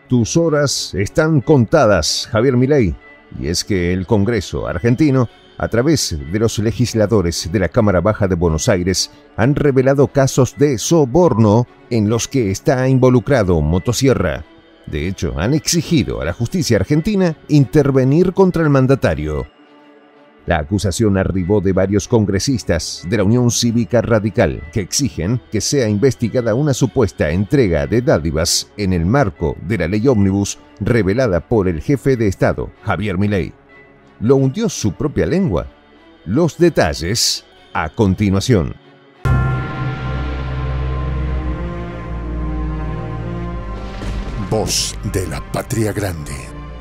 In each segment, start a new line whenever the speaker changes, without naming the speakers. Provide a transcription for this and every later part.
Tus horas están contadas, Javier Milei. Y es que el Congreso argentino, a través de los legisladores de la Cámara Baja de Buenos Aires, han revelado casos de soborno en los que está involucrado Motosierra. De hecho, han exigido a la justicia argentina intervenir contra el mandatario. La acusación arribó de varios congresistas de la Unión Cívica Radical que exigen que sea investigada una supuesta entrega de dádivas en el marco de la ley ómnibus revelada por el jefe de Estado, Javier Milei. ¿Lo hundió su propia lengua? Los detalles a continuación.
Voz de la Patria Grande.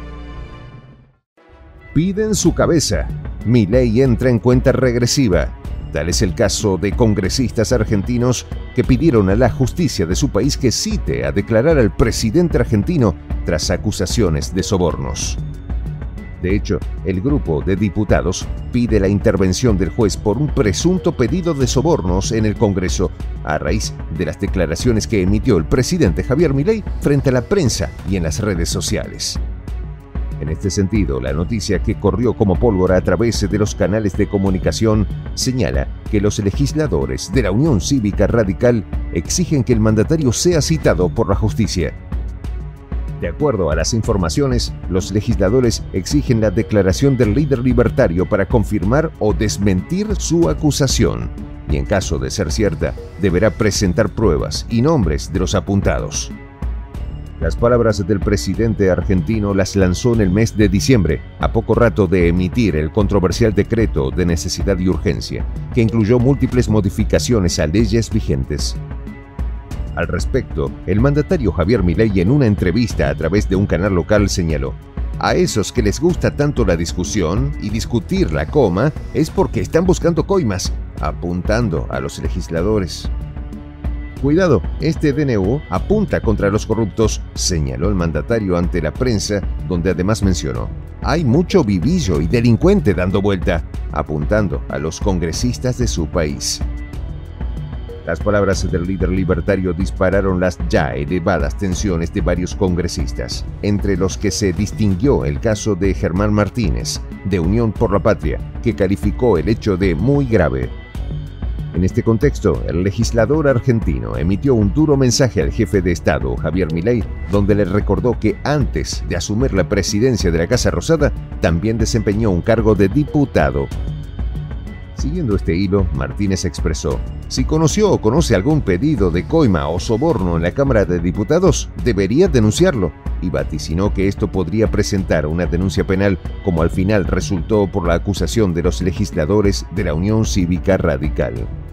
Piden su cabeza. Milei entra en cuenta regresiva. Tal es el caso de congresistas argentinos que pidieron a la justicia de su país que cite a declarar al presidente argentino tras acusaciones de sobornos. De hecho, el grupo de diputados pide la intervención del juez por un presunto pedido de sobornos en el Congreso a raíz de las declaraciones que emitió el presidente Javier Milei frente a la prensa y en las redes sociales. En este sentido, la noticia que corrió como pólvora a través de los canales de comunicación señala que los legisladores de la Unión Cívica Radical exigen que el mandatario sea citado por la justicia. De acuerdo a las informaciones, los legisladores exigen la declaración del líder libertario para confirmar o desmentir su acusación, y en caso de ser cierta, deberá presentar pruebas y nombres de los apuntados. Las palabras del presidente argentino las lanzó en el mes de diciembre, a poco rato de emitir el controversial decreto de necesidad y urgencia, que incluyó múltiples modificaciones a leyes vigentes. Al respecto, el mandatario Javier Milei en una entrevista a través de un canal local señaló: a esos que les gusta tanto la discusión y discutir la coma es porque están buscando coimas, apuntando a los legisladores. Cuidado, este DNU apunta contra los corruptos, señaló el mandatario ante la prensa, donde además mencionó: hay mucho vivillo y delincuente dando vuelta, apuntando a los congresistas de su país. Las palabras del líder libertario dispararon las ya elevadas tensiones de varios congresistas, entre los que se distinguió el caso de Germán Martínez, de Unión por la Patria, que calificó el hecho de muy grave. En este contexto, el legislador argentino emitió un duro mensaje al jefe de Estado, Javier Milei, donde le recordó que antes de asumir la presidencia de la Casa Rosada, también desempeñó un cargo de diputado. Siguiendo este hilo, Martínez expresó: si conoció o conoce algún pedido de coima o soborno en la Cámara de Diputados, debería denunciarlo, y vaticinó que esto podría presentar una denuncia penal, como al final resultó por la acusación de los legisladores de la Unión Cívica Radical.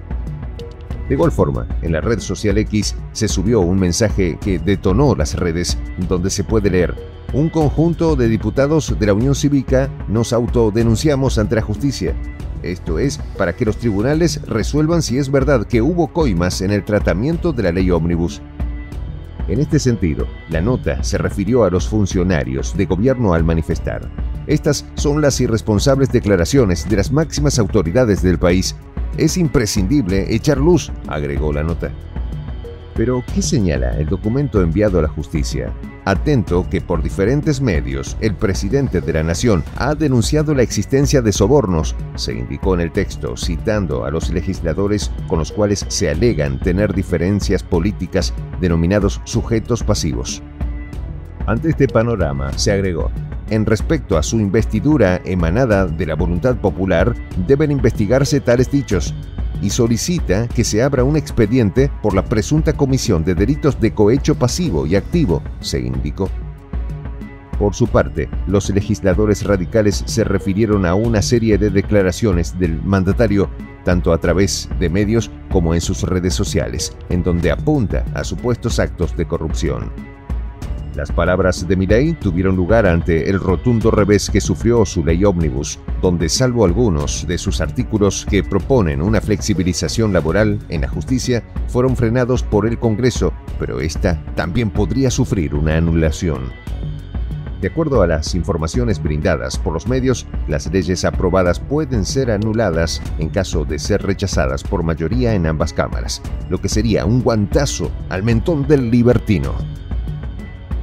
De igual forma, en la red social X se subió un mensaje que detonó las redes, donde se puede leer: un conjunto de diputados de la Unión Cívica nos autodenunciamos ante la justicia. Esto es para que los tribunales resuelvan si es verdad que hubo coimas en el tratamiento de la ley ómnibus. En este sentido, la nota se refirió a los funcionarios de gobierno al manifestar: estas son las irresponsables declaraciones de las máximas autoridades del país. Es imprescindible echar luz, agregó la nota. Pero, ¿qué señala el documento enviado a la justicia? Atento que por diferentes medios el presidente de la Nación ha denunciado la existencia de sobornos, se indicó en el texto, citando a los legisladores con los cuales se alegan tener diferencias políticas denominados sujetos pasivos. Ante este panorama, se agregó: en respecto a su investidura emanada de la voluntad popular, deben investigarse tales dichos, y solicita que se abra un expediente por la presunta comisión de delitos de cohecho pasivo y activo, se indicó. Por su parte, los legisladores radicales se refirieron a una serie de declaraciones del mandatario, tanto a través de medios como en sus redes sociales, en donde apunta a supuestos actos de corrupción. Las palabras de Milei tuvieron lugar ante el rotundo revés que sufrió su ley ómnibus, donde salvo algunos de sus artículos que proponen una flexibilización laboral en la justicia, fueron frenados por el Congreso, pero esta también podría sufrir una anulación. De acuerdo a las informaciones brindadas por los medios, las leyes aprobadas pueden ser anuladas en caso de ser rechazadas por mayoría en ambas cámaras, lo que sería un guantazo al mentón del libertino.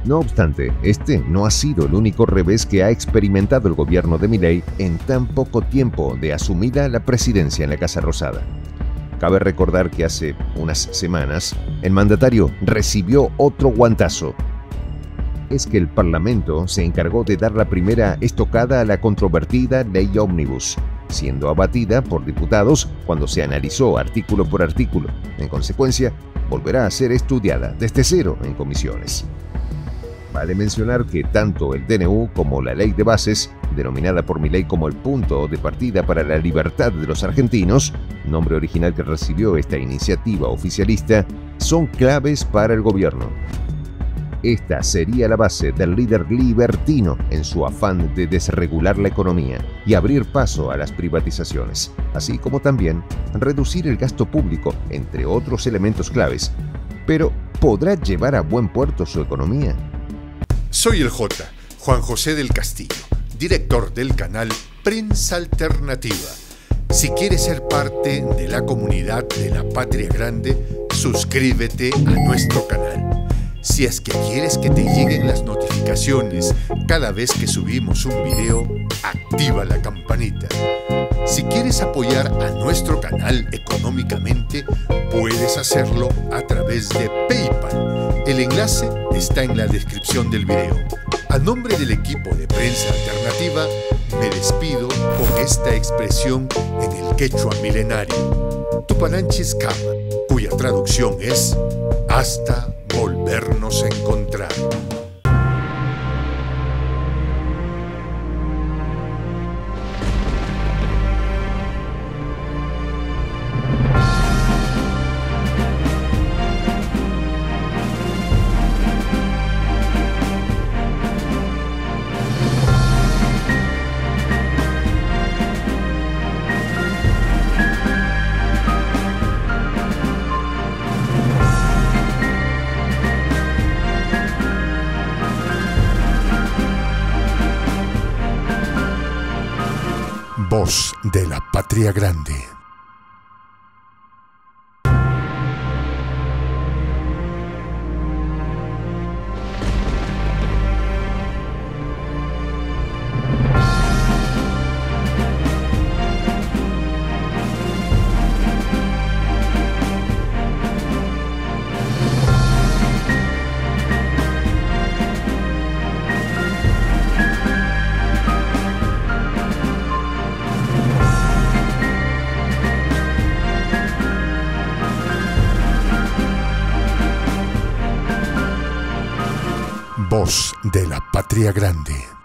No obstante, este no ha sido el único revés que ha experimentado el gobierno de Milei en tan poco tiempo de asumida la presidencia en la Casa Rosada. Cabe recordar que hace unas semanas el mandatario recibió otro guantazo. Es que el Parlamento se encargó de dar la primera estocada a la controvertida Ley Ómnibus, siendo abatida por diputados cuando se analizó artículo por artículo. En consecuencia, volverá a ser estudiada desde cero en comisiones. Vale mencionar que tanto el DNU como la Ley de Bases, denominada por Milei como el punto de partida para la libertad de los argentinos, nombre original que recibió esta iniciativa oficialista, son claves para el gobierno. Esta sería la base del líder libertino en su afán de desregular la economía y abrir paso a las privatizaciones, así como también reducir el gasto público, entre otros elementos claves. Pero, ¿podrá llevar a buen puerto su economía?
Soy el J, Juan José del Castillo, director del canal Prensa Alternativa. Si quieres ser parte de la comunidad de la Patria Grande, suscríbete a nuestro canal. Si es que quieres que te lleguen las notificaciones cada vez que subimos un video, activa la campanita. Si quieres apoyar a nuestro canal económicamente, puedes hacerlo a través de PayPal. El enlace está en la descripción del video. A nombre del equipo de Prensa Alternativa, me despido con esta expresión en el quechua milenario, Tupananchis Kama, cuya traducción es hasta volvernos a encontrar. Voz de la Patria Grande. Voz de la Patria Grande.